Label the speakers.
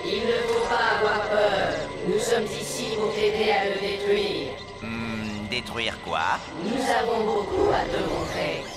Speaker 1: Il ne faut pas avoir peur. Nous sommes ici pour t'aider à le détruire.
Speaker 2: Détruire quoi?
Speaker 1: Nous avons beaucoup à te montrer.